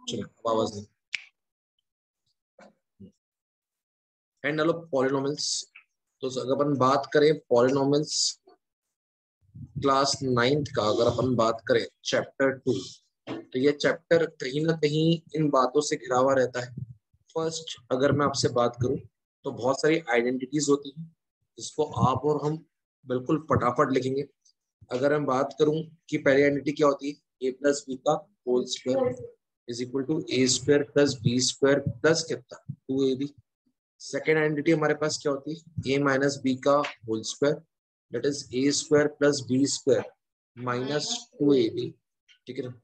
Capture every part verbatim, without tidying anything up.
चलो अब आवाज नहीं। And hello polynomials. तो अगर अपन बात करें पॉलिनोमियल्स क्लास नाइन्थ का, अगर अपन बात करें चैप्टर टू, तो ये चैप्टर कहीं ना कहीं इन बातों से घिरा हुआ रहता है। फर्स्ट अगर मैं आपसे बात करूं तो बहुत सारी आइडेंटिटीज होती हैं जिसको आप और हम बिल्कुल फटाफट लिखेंगे। अगर मैं बात करूं कि पहली आइडेंटिटी क्या होती है, ए प्लस बी का whole square is equal to A square plus B square plus कितना two A B. Second identity हमारे पास क्या होती है, ए माइनस बी का whole square that is A square plus B square minus two A B. ठीक है ना।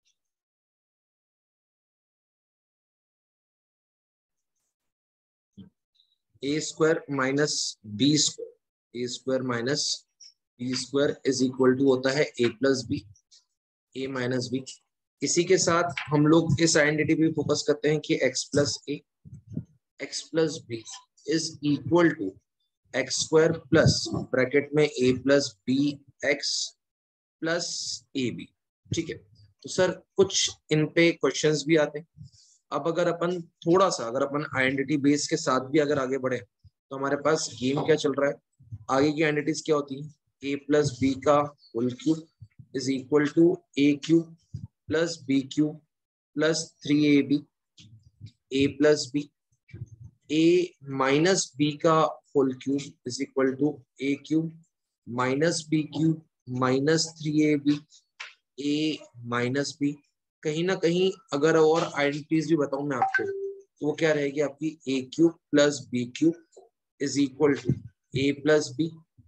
A square minus B square, A square minus B square is equal to होता है ए plus B, A minus B. इसी के साथ हम लोग इस आइडेंटिटी पे फोकस करते हैं कि x plus A, X plus B is equal to X square plus bracket में A plus B X plus A B. ठीक है। तो सर कुछ इन पे क्वेश्चंस भी आते हैं। अब अगर अपन थोड़ा सा अगर अपन आइडेंटिटी बेस के साथ भी अगर आगे बढ़े तो हमारे पास गेम क्या चल रहा है, आगे की आइडेंटिटीज क्या होती है, ए प्लस बी का whole cube is equal to A cube plus B cube plus three A B, A plus B, A minus B का whole cube is equal to A cube minus B cube minus three A B, A minus B. कहीं ना कहीं अगर और identities भी बताऊं मैं आपको तो वो क्या रहेगी आपकी, A cube plus B cube is equal to A plus B,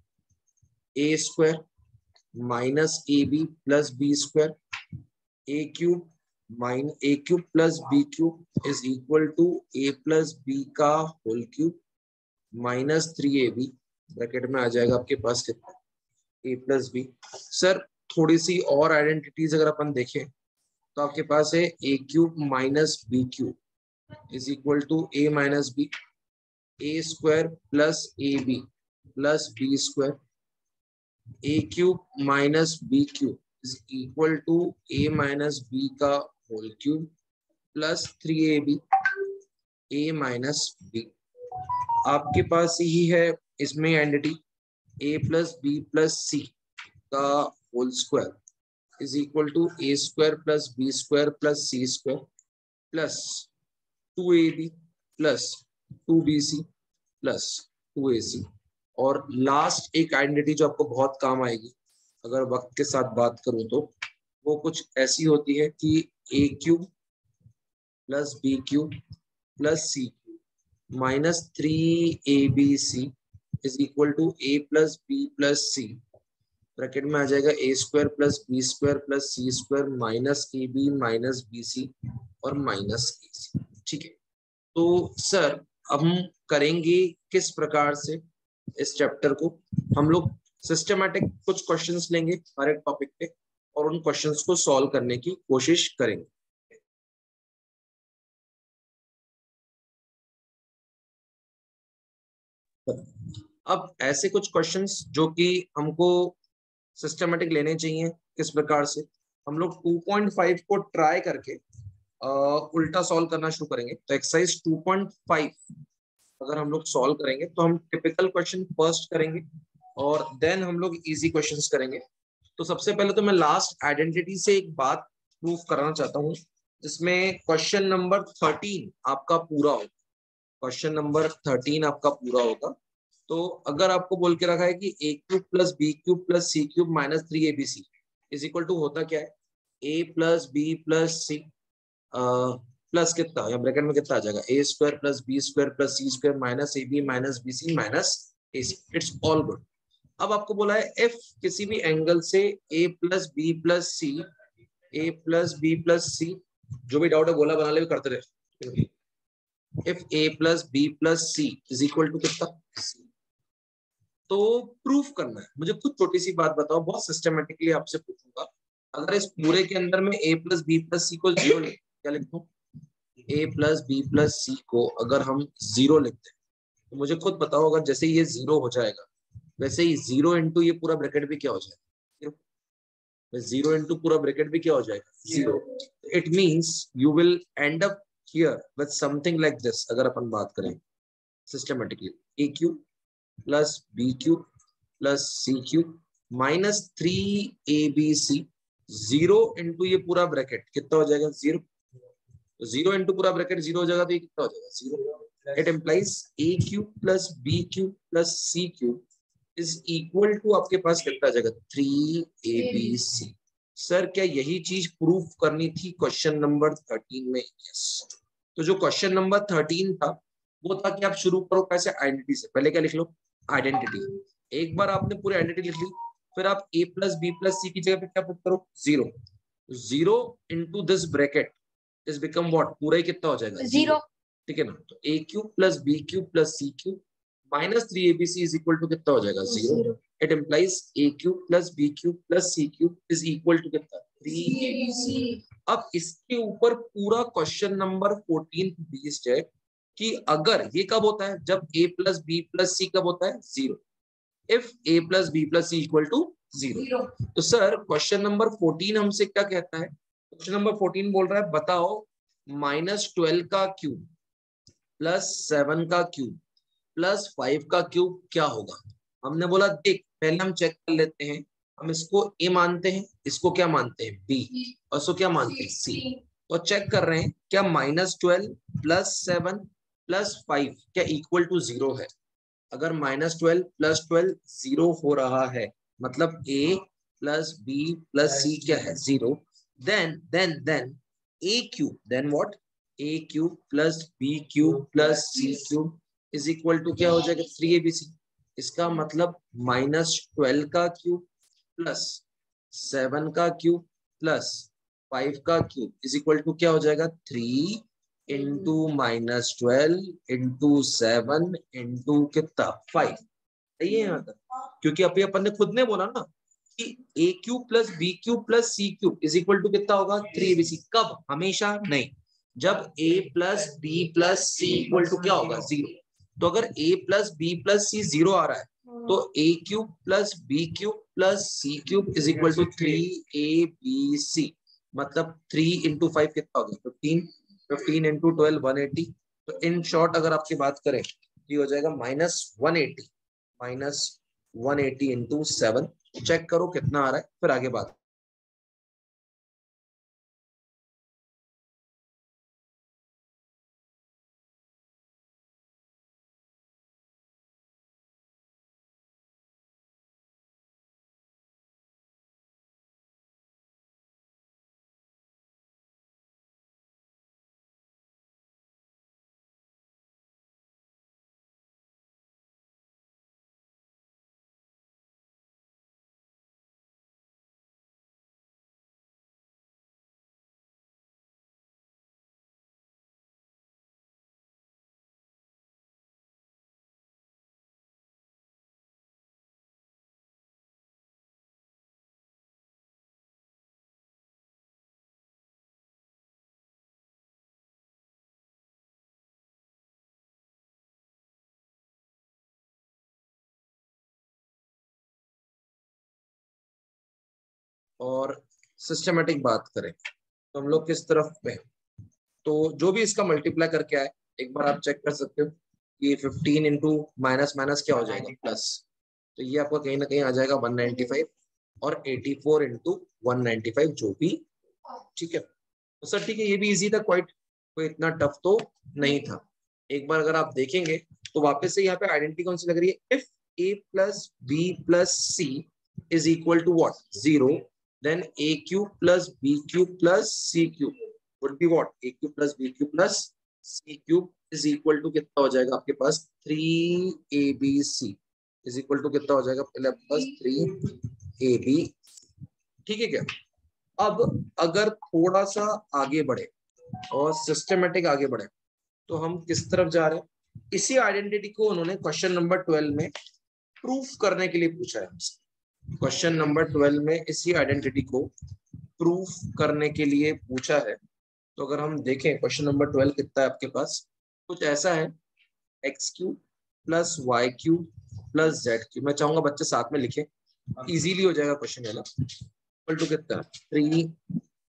A square minus A B plus B square, A cube minus A cube plus B cube is equal to A plus B का whole cube minus three A B. Bracket में आ जाएगा आपके पास कितना, ए plus B. Sir थोड़ी सी और identities अगर अपन देखें तो आपके पास है ए cube minus B cube is equal to A minus B, A square plus A B plus B square, A cube minus B cube is equal to A minus B का whole cube plus three A B, A minus B. आपके पास ही है इसमें identity A plus B plus C का whole square is equal to A square plus B square plus C square plus two A B plus two B C plus two A C. और last एक identity जो आपको बहुत काम आएगी अगर वक्त के साथ बात करूं तो वो कुछ ऐसी होती है कि ए cube plus B cube plus C cube minus three A B C is equal to A plus B plus C. Bracket में आ जाएगा A square plus B square plus C square minus A B minus B C और minus A सी। ठीक है। तो sir अब हम करेंगे किस प्रकार से इस चैप्टर को, हम लोग सिस्टमैटिक कुछ क्वेश्चंस लेंगे हर एक टॉपिक पे और उन क्वेश्चंस को सॉल्व करने की कोशिश करेंगे। अब ऐसे कुछ क्वेश्चंस जो कि हमको सिस्टमैटिक लेने चाहिए, किस प्रकार से हम लोग टू पॉइंट फाइव को ट्राई करके आ, उल्टा सॉल्व करना शुरू करेंगे। तो एक्सरसाइज टू पॉइंट फाइव अगर हम लोग सॉल्व करेंगे तो हम टिपिकल क्वेश्चन फर्स्ट करेंगे और देन हम लोग इजी क्वेश्चंस करेंगे। तो सबसे पहले तो मैं लास्ट आइडेंटिटी से एक बात प्रूव कराना चाहता हूँ जिसमें क्वेश्चन नंबर थर्टीन आपका पूरा होगा। क्वेश्चन नंबर थर्टीन आपका पूरा होगा। तो अगर आपको बोल के रखा है कि ए cube plus B cube plus C cube minus three A B C is equal to होता क्या है, ए plus B plus C plus कितना या ब्रैकेट में कितना आ जाएगा, A square plus B square plus C square minus A B minus B C minus A C. It's all good. अब आपको बोला है इफ किसी भी एंगल से A plus B plus C, A plus B plus C, जो भी doubt है बोला बना ले करते रहे। If A plus B plus C is equal to कितना, तो प्रूफ करना है। मुझे कुछ छोटी सी बात बताओ, बहुत सिस्टमेटिकली आपसे पूछूंगा। अगर इस पूरे के अंदर में a plus B plus C को जीरो लिख, क्या लिखता हूँ, a plus B plus C को अगर हम जीरो लिखते हैं तो मुझे खुद बताओ अगर जैसे ये जीरो हो जाएगा वैसे ही जीरो इंटू ये पूरा ब्रैकेट भी क्या हो जाएगा, जीरो इंटू पूरा ब्रैकेट भी क्या हो जाएगा, zero. It means you will end up here with something like this. अगर अपन बात करें systematically, A cube plus B cube plus C cube minus three A B C, zero into ये पूरा ब्रैकेट कितना हो जाएगा, जीरो। तो जीरो इंटू पूरा ब्रैकेट जीरो हो जाएगा, तो ये कितना हो जाएगा, zero. It implies A cube plus B cube plus C cube is equal to आपके पास कितना आ जाएगा, three A B C. Sir क्या यही चीज प्रूफ करनी थी क्वेश्चन नंबर थर्टीन में? यस। तो जो क्वेश्चन नंबर थर्टीन था वो था कि आप शुरू करो कैसे, आइडेंटिटी से। पहले क्या लिख लो, आइडेंटिटी। एक बार आपने पूरी आइडेंटिटी लिख ली, फिर आप a plus B plus C की जगह पे क्या पुट करो, zero. Zero into this bracket is become what, पूरा ही कितना हो जाएगा, जीरो। ठीक है ना। तो a cube plus B cube plus C cube minus three A B C is equal to कितना हो जाएगा, zero. It implies a cube plus B cube plus C cube is equal to कितना, three A B C. अब इसके ऊपर पूरा question number fourteen based है कि अगर ये कब होता है, जब a plus B plus C कब होता है, zero. If a plus B plus C equal to zero. तो सर क्वेश्चन नंबर फोर्टीन हमसे क्या कहता है, क्वेश्चन नंबर फोर्टीन बोल रहा है बताओ माइनस ट्वेल्व का क्यूब प्लस सेवन का क्यूब प्लस फाइव का क्यूब क्या होगा। हमने बोला देख पहले हम चेक कर लेते हैं, हम इसको a मानते हैं, इसको क्या मानते हैं, b, और इसको क्या मानते हैं, c। तो चेक कर रहे हैं क्या minus twelve plus seven plus five क्या इक्वल टू जीरो है। अगर minus twelve plus twelve zero हो रहा है, मतलब a plus B plus C क्या है, zero. Then then then a cube, then what, a cube plus B cube plus C cube is equal to क्या हो जाएगा, थ्री ए बी सी। इसका मतलब माइनस ट्वेल्व का क्यूब प्लस सेवन का cube plus five का cube is equal to क्या हो जाएगा, three into minus twelve into seven into कितना, फाइव। सही है यहाँ तक? क्योंकि अभी अपन ने खुद ने बोला ना कि ए cube plus B cube plus C cube is equal to कितना होगा, थ्री ए बी सी। कब, हमेशा नहीं, जब a plus B plus C equal to क्या होगा, जीरो। तो अगर a plus B plus C zero आ रहा है तो a cube plus B cube plus C cube is equal to three A B C. मतलब थ्री इंटू फाइव कितना हो गया, fifteen. Fifteen into twelve one eighty. तो इन शॉर्ट अगर आपकी बात करें ये हो जाएगा minus one eighty, minus one eighty into seven. Check करो कितना आ रहा है, फिर आगे बात। और सिस्टमेटिक बात करें तो हम लोग किस तरफ पे, तो जो भी इसका मल्टीप्लाई करके आए एक बार आप चेक कर सकते हो कि फिफ्टीन इंटू माइनस माइनस क्या हो जाएगा, प्लस। तो ये आपका कहीं ना कहीं आ जाएगा वन नाइंटी फाइव और eighty four into one ninety five जो भी। ठीक है तो सर ठीक है, ये भी इजी था क्वाइट, कोई इतना टफ तो नहीं था। एक बार अगर आप देखेंगे तो वापस से यहाँ पे आइडेंटिटी कौन सी लग रही है, if a plus B plus C is equal to what, zero, then a cube plus B cube plus C cube would be what, a cube plus B cube plus C cube is equal to कितना हो जाएगा आपके पास, three A B C is equal to कितना हो जाएगा, पहले आपके पास थ्री ए बी। ठीक है क्या? अब अगर थोड़ा सा आगे बढ़े और सिस्टमेटिक आगे बढ़े तो हम किस तरफ जा रहे हैं, इसी आइडेंटिटी को उन्होंने क्वेश्चन नंबर ट्वेल्व में प्रूफ करने के लिए पूछा है हमसे। क्वेश्चन नंबर ट्वेल्व में इसी आइडेंटिटी को प्रूफ करने के लिए पूछा है। तो अगर हम देखें क्वेश्चन नंबर ट्वेल्व कितना है आपके पास, कुछ ऐसा है, X cube plus Y cube plus Z cube. मैं चाहूंगा बच्चे साथ में लिखें, इजीली हो जाएगा क्वेश्चन वाला। इक्वल टू कितना, three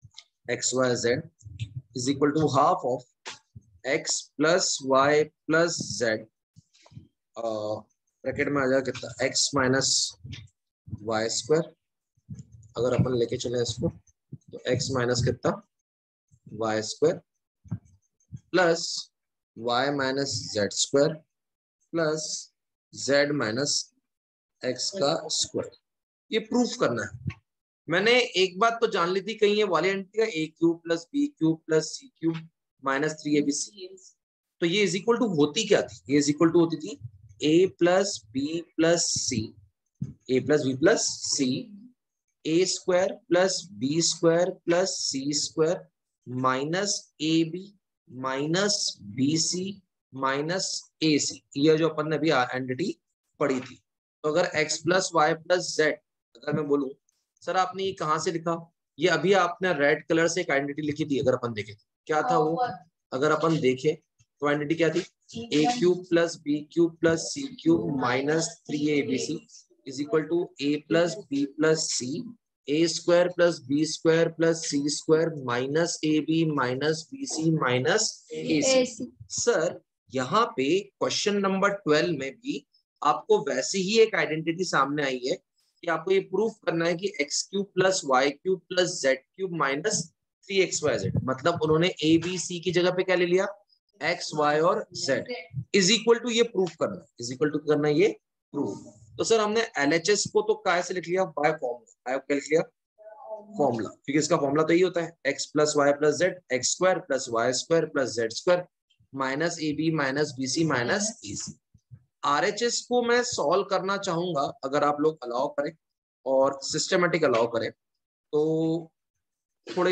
X Y Z is equal to half of X plus Y plus Z, bracket में आ जाएगा कितना, एक्स माइनस वाई स्क्वायर। अगर अपन लेके चले इसको तो एक्स माइनस कितना, Y square plus Y minus Z square plus Z minus X का स्क्वायर। ये प्रूफ करना है। मैंने एक बात तो जान ली थी, कहीं ये वाली एंटी का A cube plus B cube plus C cube minus three A B C, तो ये इज इक्वल टू होती क्या थी, ये इज इक्वल टू होती थी A plus B plus C, A plus B plus C, A square plus B square plus C square minus A B minus B C minus A C. ये जो अपन ने अभी एंटिटी पढ़ी थी। तो अगर x plus Y plus Z, अगर मैं बोलूं सर आपने ये कहां से लिखा, ये अभी आपने रेड कलर से एक आइडेंटिटी लिखी थी, अगर अपन देखें क्या था वो, अगर अपन देखें तो आइडेंटिटी क्या थी, A cube plus B cube plus C cube minus three A B C is equal to A plus B plus C, A square plus B square plus C square minus A B minus B C minus A C. Sir यहाँ पे question number twelve में भी आपको वैसी ही एक identity सामने आई है कि आपको ये प्रूफ करना है कि X cube plus Y cube plus Z cube minus three X Y Z, मतलब उन्होंने ए बी सी की जगह पे क्या ले लिया, एक्स वाई और जेड, इज इक्वल टू ये प्रूफ करना, इज इक्वल टू करना ये प्रूफ। तो सर हमने एलएचएस को तो काय से लिख लिया, बाय फॉर्मूला, बाय क्या लिख लिया, फॉर्मूला, क्योंकि इसका फॉर्मूला तो यही होता है X plus Y plus Z, X square plus Y square plus Z square minus A B minus B C minus A C. RHS को मैं सॉल्व करना चाहूंगा, अगर आप लोग अलाउ करें और सिस्टमेटिक अलाउ करें, तो थोड़े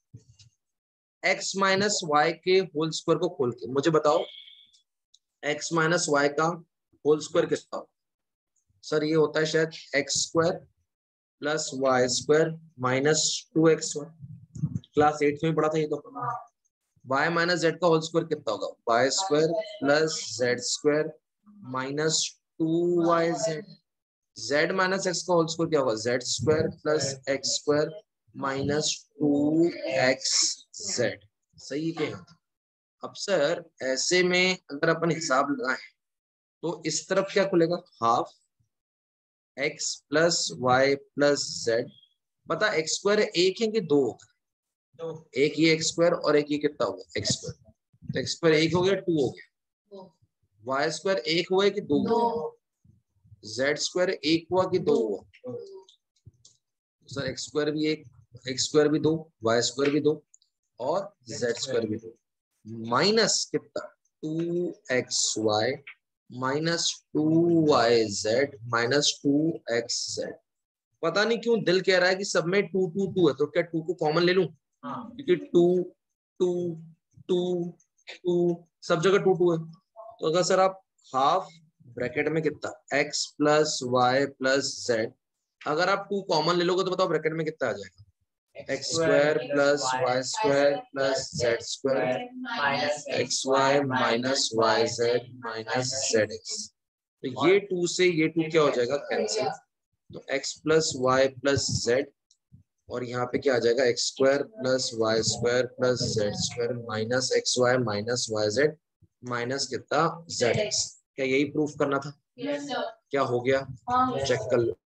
x माइनस वाई के होल स्क्वायर को खोल के मुझे बताओ x माइनस वाई का होल स्क्वायर कितना हो। सर ये होता है शायद X square plus Y square minus two X Y, class eight में पढ़ा था ये तो। y माइनस जेड का होल स्क्वायर कितना होगा, Y square plus Z square minus two Y Z, Z minus X का होल स्क्वायर क्या होगा, Z square plus X square minus two X Z. सही है। अब सर ऐसे में अगर अपन हिसाब लगाएं तो इस तरफ क्या खुलेगा, half X plus Y plus Z, पता एक्स स्क्वायर एक है कि दो होगा, तो एक ये एक्स स्क्वायर और एक ये कितना होगा एक्स स्क्वायर, तो एक्स स्क्वायर एक हो गया, टू हो गया, वाई स्क्वायर एक हुआ है कि दो हुआ, जेड स्क्वायर एक हुआ कि दो हुआ, सर एक्स स्क्वायर भी एक, एक्स स्क्वायर भी दो, वाई स्क्वायर भी दो और जेड स्क्वायर भी दो, माइनस कितना two X Y minus two Y Z minus two X Z. पता नहीं क्यों दिल कह रहा है कि सब में टू टू टू है, तो क्या टू को कॉमन ले लूं, क्योंकि टू टू टू टू सब जगह टू टू है। तो अगर सर आप हाफ ब्रैकेट में कितना x plus Y plus Z, अगर आप टू कॉमन ले लोगे तो बताओ ब्रैकेट में कितना आ जाएगा, X square plus Y square plus Z square x Y minus Y Z minus Z X. तो ये टू से ये टू क्या हो जाएगा, कैंसिल, तो x plus Y plus Z और यहाँ पे क्या आ जाएगा, X square plus Y square plus Z square minus x Y minus Y Z minus कितना जेड एक्स। क्या यही प्रूफ करना था? yes, क्या हो गया? हाँ, चेक कर लो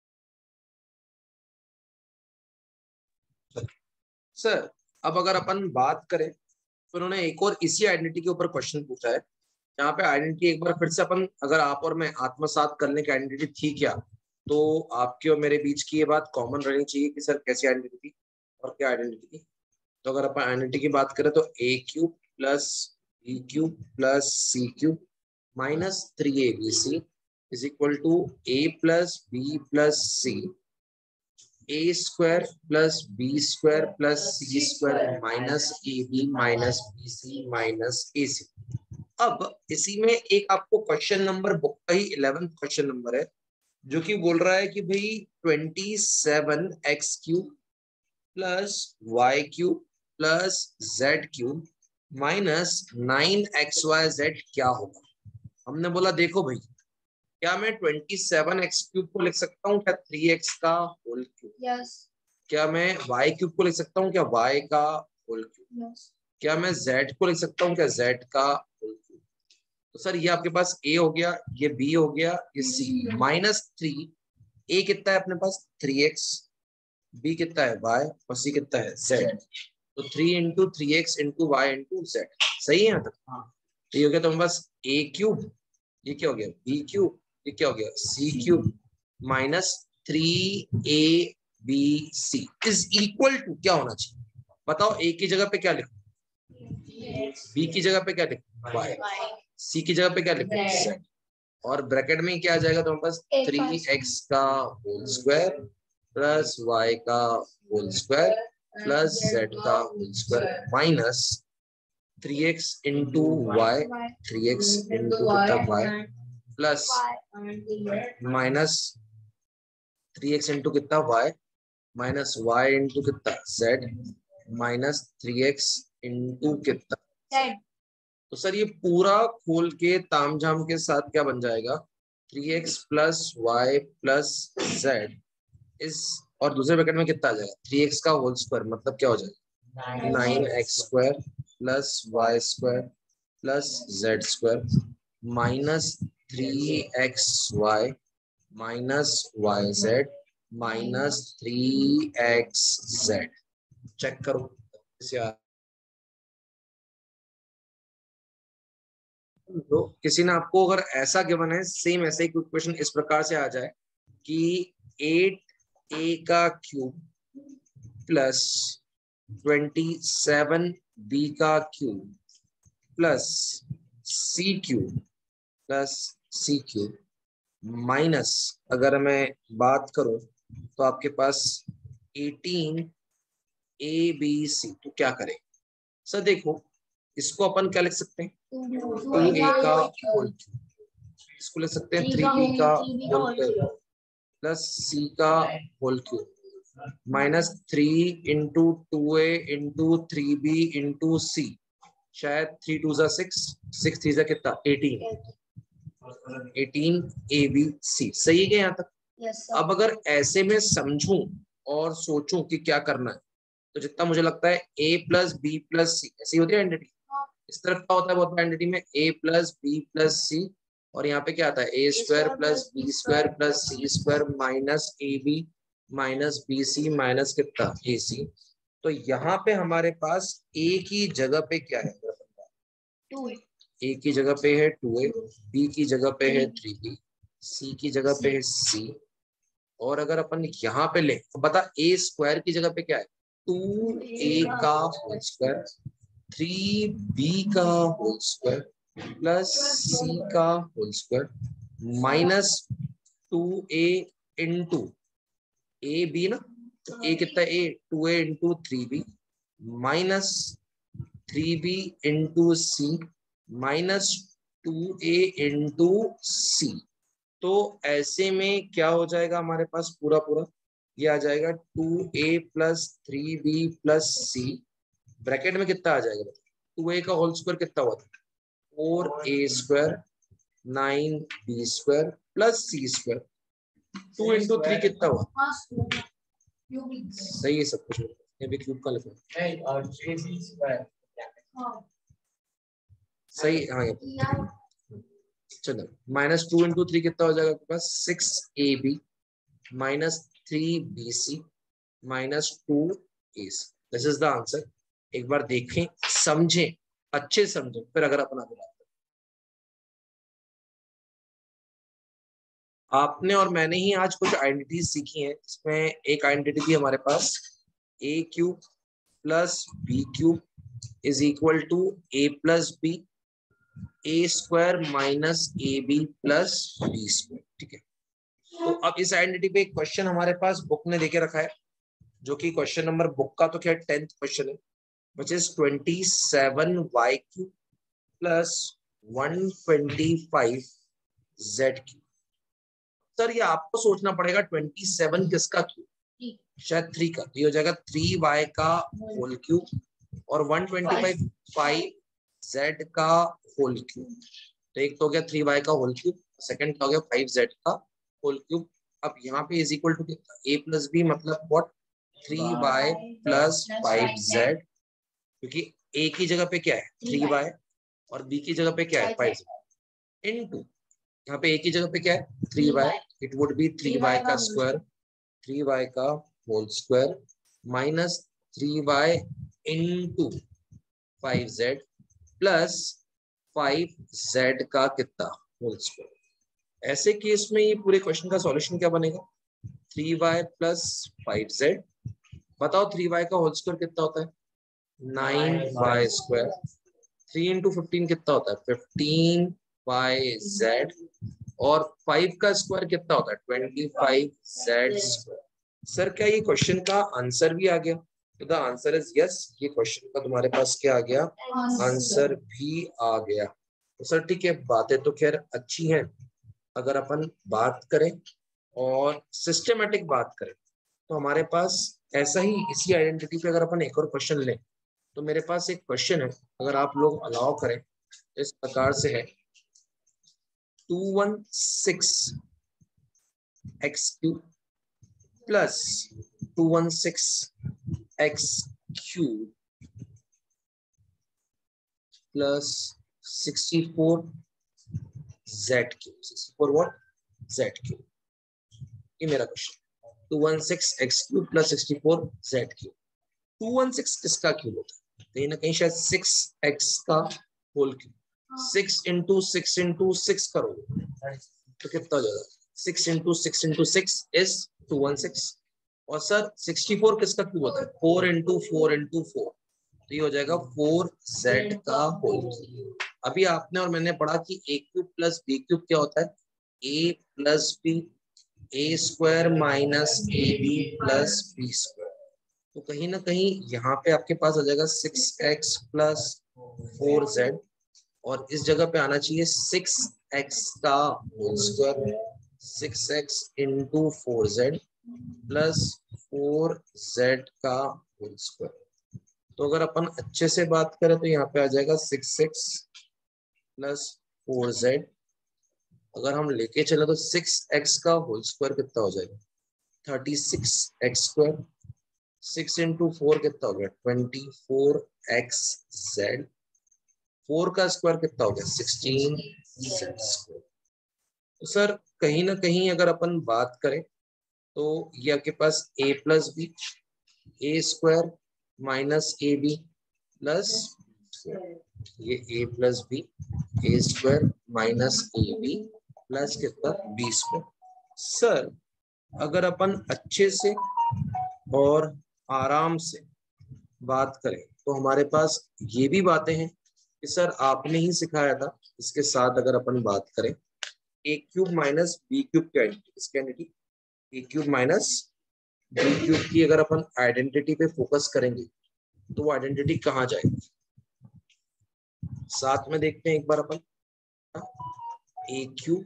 सर। अब अगर अपन बात करें तो उन्होंने एक और इसी आइडेंटिटी के ऊपर क्वेश्चन पूछा है, यहाँ पे आइडेंटिटी एक बार फिर से अपन, अगर आप और मैं आत्मसात करने की आइडेंटिटी थी क्या, तो आपके और मेरे बीच की ये बात कॉमन रहनी चाहिए कि सर कैसी आइडेंटिटी थी और क्या आइडेंटिटी थी। तो अगर अपन आइडेंटिटी की बात करें तो A cube plus B cube plus C cube minus three A B C is equal to A plus B plus C, A square plus B square plus C square minus A B minus B C minus A C. अब इसी में एक आपको question number book का ही eleventh question number है, जो कि बोल रहा है कि भाई twenty seven X cube plus Y cube plus Z cube minus nine X Y Z क्या होगा। हमने बोला देखो भाई, क्या मैं ट्वेंटी सेवन एक्स क्यूब को लिख सकता हूँ क्या थ्री एक्स का होल क्यूब? yes. क्या मैं वाई क्यूब को लिख सकता हूँ क्या वाई का होल क्यूब? क्या मैं जेड को लिख सकता हूँ क्या जेड का होल क्यूब? तो सर ये आपके पास ए हो गया, ये बी हो गया, ये सी। माइनस थ्री, ए कितना है अपने पास थ्री एक्स, बी कितना है वाई और सी कितना है जेड। तो three into three X into Y into Z. सही है यहाँ तक? हाँ। तो ये हो गया तुम्हारे पास ए क्यूब, ये क्या हो गया बी क्यूब, ये क्या हो गया C cube, minus three A B C is equal to क्या होना चाहिए बताओ? ए की जगह पे क्या लिखो, बी की जगह पे क्या लिखो वाई, सी की जगह पे क्या लिखो जेड, और ब्रैकेट में क्या आ जाएगा तुम्हारे पास थ्री एक्स का होल स्क्वायर प्लस वाई का होल स्क्वायर प्लस जेड का whole square minus three X into Y, three X into कितना Y plus minus three X into कितना वाई माइनस वाई इंटू कितना Z minus three X into कितना। तो sir ये पूरा खोल के तामझाम के साथ क्या बन जाएगा three X plus Y plus Z इस, और दूसरे ब्रैकेट में कितना आ जाएगा थ्री एक्स का होल स्क्वायर, मतलब क्या हो जाएगा nine X square plus Y square plus Z square minus three X Y minus Y Z minus three X Z. Check करो तो किसी ने आपको अगर ऐसा गिवन है सेम ऐसे ही क्वेश्चन इस प्रकार से आ जाए कि एट ए का cube plus twenty seven B का cube plus C cube plus C cube minus अगर मैं बात करूं तो आपके पास एटीन ए बी सी। तो क्या करें सर? देखो इसको अपन क्या लिख सकते हैं टू ए का होल क्यूब, इसको लिख सकते हैं थ्री बी का होल क्यूब प्लस सी का whole cube minus three into two A into three B into C, शायद थ्री टू जा सिक्स, सिक्स थ्री जा कितना eighteen, eighteen A B C. सही है क्या यहाँ तक? yes, अब अगर ऐसे में समझूं और सोचूं कि क्या करना है तो जितना मुझे लगता है ए प्लस बी प्लस सी ऐसी होती है आइडेंटिटी। इस तरफ क्या होता है बहुत आइडेंटिटी में A plus B plus C, और यहाँ पे क्या आता है A square plus B square plus C square minus A B minus B C minus कितना ए सी। तो यहाँ पे हमारे पास ए की जगह पे क्या है टू, ए की जगह पे है टू ए, बी की जगह पे है थ्री बी, सी की जगह पे है सी, और अगर अपन यहाँ पे ले तो बता ए स्क्वायर की जगह पे क्या है टू ए का होल स्क्वायर थ्री बी का होल स्क्वायर प्लस सी का whole square minus two A into A B ना, तो ए कितना A two A into three B minus three B into C minus two A into C. तो ऐसे में क्या हो जाएगा हमारे पास पूरा पूरा ये आ जाएगा two A plus three B plus C, bracket में कितना आ जाएगा टू ए का होल स्क्वायर कितना हुआ था four A square nine B square plus C square, two into three कितना हुआ सही है सब कुछ, ये भी क्यूब का लिखो सही। हाँ ये चलो माइनस टू इंटू थ्री कितना हो जाएगा आपके पास six A B minus three B C minus two A C. This is the answer. एक बार देखें समझें अच्छे समझें फिर अगर अपना दिला आपने और मैंने ही आज कुछ आइडेंटिटी सीखी हैं। इसमें एक आइडेंटिटी थी हमारे पास A cube plus B cube is equal to A plus B A square minus A B plus B square. ठीक है, तो अब इस आइडेंटिटी पे एक क्वेश्चन हमारे पास बुक ने देके रखा है जो कि क्वेश्चन नंबर बुक का तो क्या टेंथ क्वेश्चन है which is twenty seven y cube plus one twenty five z cube। Sir ये आपको सोचना पड़ेगा ट्वेंटी सेवन किसका क्यूब, शायद थ्री का, ये हो जाएगा थ्री वाई का होल क्यूब और वन ट्वेंटी फाइव z का होल क्यूब। तो एक तो हो गया थ्री वाई का होल क्यूब, सेकंड का हो गया फाइव z का होल क्यूब। अब यहाँ पे is equal to A plus B मतलब what three Y plus five Z, क्योंकि ए की जगह पे क्या है थ्री वाई और बी की जगह पे क्या है फाइव जेड, इनटू यहाँ पे ए की जगह पे क्या है three Y, it would be three Y का स्क्वायर, थ्री वाई का whole square minus three Y into five Z plus five Z का कितना होल स्क्वायर। ऐसे केस में ये पूरे क्वेश्चन का सॉल्यूशन क्या बनेगा, three Y plus five Z, बताओ थ्री वाई का होल स्क्वायर कितना होता है nine Y square, three into fifteen कितना होता है फिफ्टीन वाई जेड, और फाइव का स्क्वायर कितना होता है twenty five Z square. Sir क्या ये क्वेश्चन का आंसर भी आ गया, तो द आंसर इज यस, ये क्वेश्चन का तुम्हारे पास क्या आ गया आंसर भी आ गया। तो सर ठीक है, बातें तो खैर अच्छी हैं, अगर अपन बात करें और सिस्टमेटिक बात करें तो हमारे पास ऐसा ही इसी आइडेंटिटी पे अगर अपन एक और क्वेश्चन लें, तो मेरे पास एक क्वेश्चन है, अगर आप लोग अलाउ करें इस प्रकार से है, two one six X cube plus two one six X cube plus sixty four Z cube, sixty four what Z cube, ये मेरा question, two one six X cube plus sixty four Z cube. Two one six किसका cube होता है, कहीं ना कहीं शायद six x का whole cube, six into six into six करोगे तो कितना हो जाएगा, six into six into six is to one six, और सर सिक्सटी फोर किसका क्यूब होता है, four into four into four, तो ये हो जाएगा फोर जेड का होल क्यूब। अभी आपने और मैंने पढ़ा कि ए क्यूब प्लस बी क्यूब क्या होता है, ए plus B, A square minus A B plus B square, तो कहीं ना कहीं यहाँ पे आपके पास आ जाएगा six x plus four z, और इस जगह पे आना चाहिए सिक्स एक्स का whole square, six x into four z plus four z का होल स्क्वायर। तो अगर अपन अच्छे से बात करें तो यहाँ पे आ जाएगा six x plus four z, अगर हम लेके चले तो सिक्स एक्स का होल स्क्वायर कितना हो जाएगा thirty six x square, six into four कितना हो गया twenty four x z, four का स्क्वायर कितना हो गया सिक्सटीन जेड स्क्वायर। तो सर कहीं ना कहीं अगर अपन बात करें तो ये आपके पास a plus B, A square minus A B plus, ये a plus B, A square minus A B plus कितना बी स्क्वायर। सर अगर अपन अच्छे से और आराम से बात करें तो हमारे पास ये भी बातें हैं कि सर आपने ही सिखाया था, इसके साथ अगर अपन बात करें a cube minus B cube की आइडेंटिटी, इसकी identity a cube minus B cube की अगर अपन आइडेंटिटी पे फोकस करेंगे तो वो आइडेंटिटी कहाँ जाएगी, साथ में देखते हैं एक बार अपन, a cube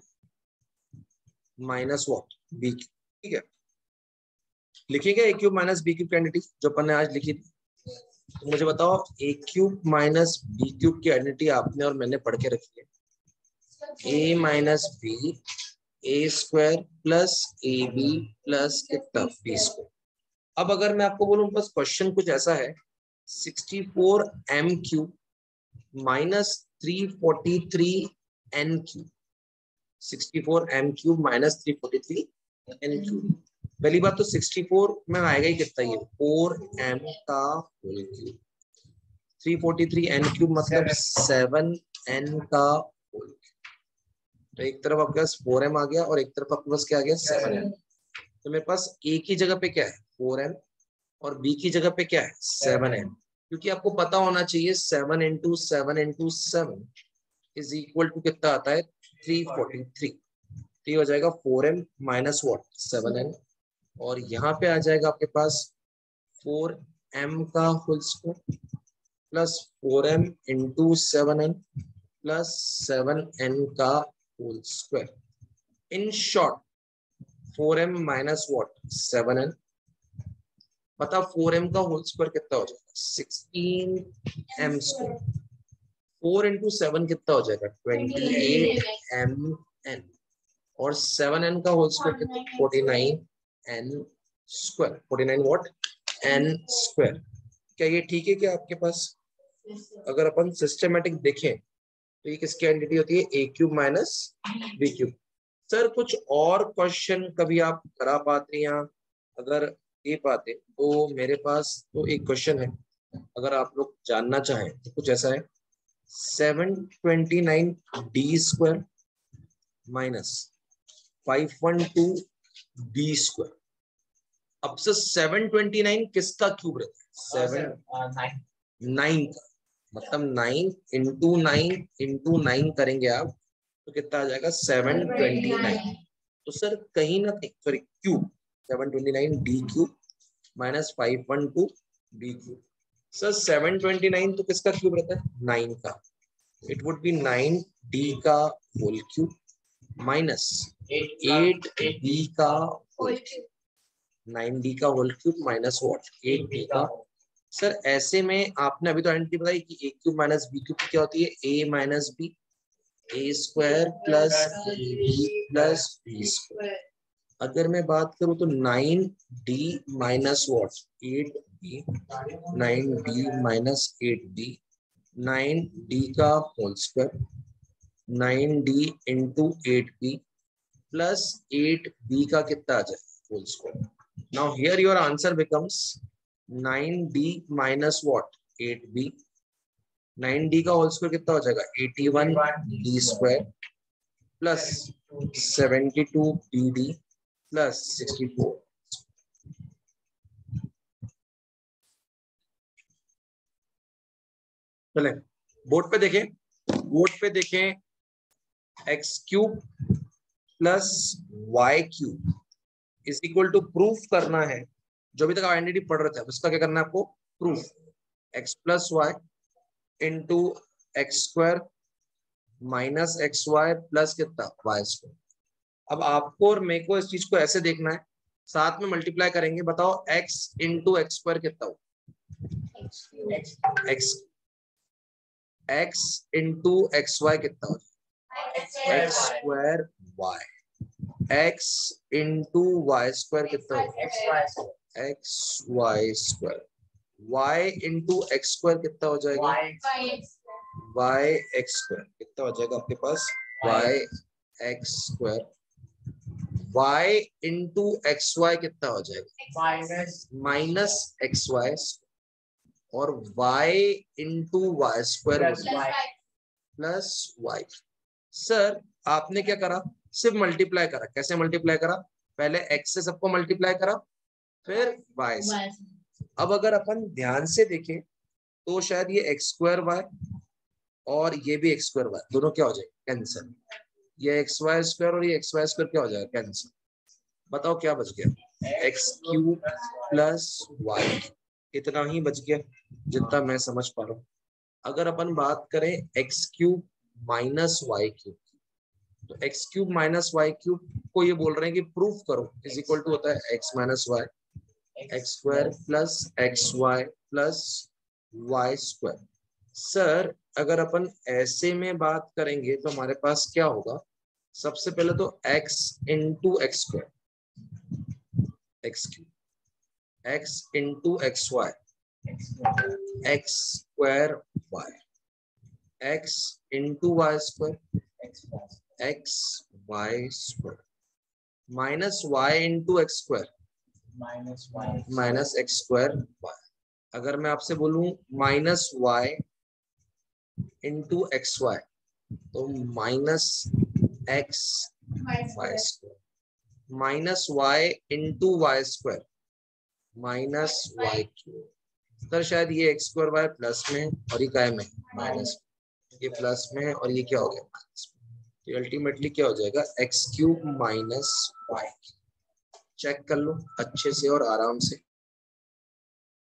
minus what b cube, ठीक है, लिखिएगा a cube minus B cube की आइडेंटिटी जो अपन ने आज लिखी थी। तो मुझे बताओ a cube minus B cube की आइडेंटिटी आपने और मैंने पढ़ के रखी है, ए minus B, A square plus A B plus कितना बी स्क्वायर। अब अगर मैं आपको बोलूं बस क्वेश्चन कुछ ऐसा है, sixty four m cube minus three forty three n cube, sixty four m cube minus three forty three n cube. पहली बात तो सिक्सटी फोर में आएगा ही कितना, ये फोर एम का whole cube, three forty three n cube मतलब सेवन एन का होल क्यूब, तो एक तरफ आपके पास फोर एम आ गया और एक तरफ आपके पास क्या आ गया सेवन एम। तो मेरे पास ए की जगह पे क्या है फोर एम और बी की जगह पे क्या है सेवन एम, क्योंकि आपको पता होना चाहिए seven into seven into seven is equal to कितना आता है थ्री फोर्टी थ्री, तो हो जाएगा four m minus what seven m, और यहाँ पे आ जाएगा आपके पास फोर एम का whole square plus four m into seven n plus seven n का whole square, in short four m minus what seven n, पता फोर एम का होल स्क्वायर कितना हो जाएगा sixteen M square, four into seven कितना हो जाएगा twenty eight m n, और सेवन एन का होल स्क्वायर कितना forty nine n square, forty nine what n square. क्या ये ठीक है क्या आपके पास? अगर अपन सिस्टमेटिक देखें तो ये किसकी आइडेंटिटी होती है? ए cube minus B cube. Sir कुछ और क्वेश्चन कभी आप करा पाते या अगर दे पाते तो मेरे पास तो एक क्वेश्चन है, अगर आप लोग जानना चाहें तो कुछ ऐसा है, seven twenty nine d square minus five one two b square. अब से सेवन ट्वेंटी नाइन किसका क्यूब रहता है? सेवन नाइन का, मतलब nine into nine into nine करेंगे आप तो कितना आ जाएगा? Seven twenty nine. तो सर कहीं ना कहीं, sorry cube, seven twenty nine d cube minus five one two b cube. Sir seven twenty nine तो किसका क्यूब रहता है? नाइन का। It would be nine d का whole cube minus eight b का होल क्यूब। नाइन डी का whole cube minus what? Eight d का। सर ऐसे में आपने अभी तो आइडेंटिटी बताई कि ए क्यूब माइनस बी क्यूब क्या होती है? ए माइनस बी, ए square plus B plus B square. अगर मैं बात करूं तो nine d minus what? Eight b, nine d minus eight b, nine d का whole square, nine d into eight b plus eight b का कितना आ जाए? Whole square. Now here your answer becomes nine d minus what? Eight b. Nine d का whole square कितना हो जाएगा? Eighty one d square plus seventy two b d plus sixty four. चले board पे देखें, बोर्ड पे देखें x cube plus Y cube is equal to, proof करना है जो अभी तक आइडेंटिटी पढ़ रहे थे, उसका क्या करना है आपको? Proof. X plus y into x square minus x y plus कितना? Y square. अब आपको और मेरे को इस चीज को ऐसे देखना है, साथ में मल्टीप्लाई करेंगे। बताओ एक्स इंटू एक्स स्क्वायर कितना हो? X x into x y कितना हो? X square y. x into y square कितना होगा? X y square. y into x square कितना हो जाएगा? y एक्स स्क्वायर कितना हो जाएगा आपके पास? y x square. y into x y कितना हो जाएगा? माइनस एक्स वाई, और y into y square plus y. Sir आपने क्या करा? सिर्फ मल्टीप्लाई करा। कैसे मल्टीप्लाई करा? पहले x से सबको मल्टीप्लाई करा, फिर y से। अब अगर अपन ध्यान से देखें तो शायद ये एक्स स्क्वायर वाई और ये भी एक्स स्क्वायर वाई दोनों क्या हो जाएगा? कैंसिल। ये एक्स वाई स्क्वायर और ये एक्स वाई स्क्वायर क्या हो जाएगा? कैंसिल। बताओ क्या बच गया? X cube plus y. इतना ही बच गया जितना मैं समझ पा रहा हूँ। अगर अपन बात करें x cube minus y cube, तो x cube minus y cube को ये बोल रहे हैं कि प्रूफ करो, इज इक्वल टू होता है x minus y, x square plus x y plus Y square. Sir अगर अपन ऐसे में बात करेंगे तो हमारे पास क्या होगा? सबसे पहले तो x into x square, x cube, x into x y, x square y, x into y square, x y square, minus Y into x square, minus x square y. अगर मैं आपसे बोलूं minus Y into x y, तो minus x y square, minus Y into y square, minus y cube. Sir शायद ये x square Y plus में और ये क्या में? माइनस। ये प्लस में और ये क्या हो गया? माइनस। तो अल्टीमेटली क्या हो जाएगा? X cube minus y. Check कर लो अच्छे से और आराम से।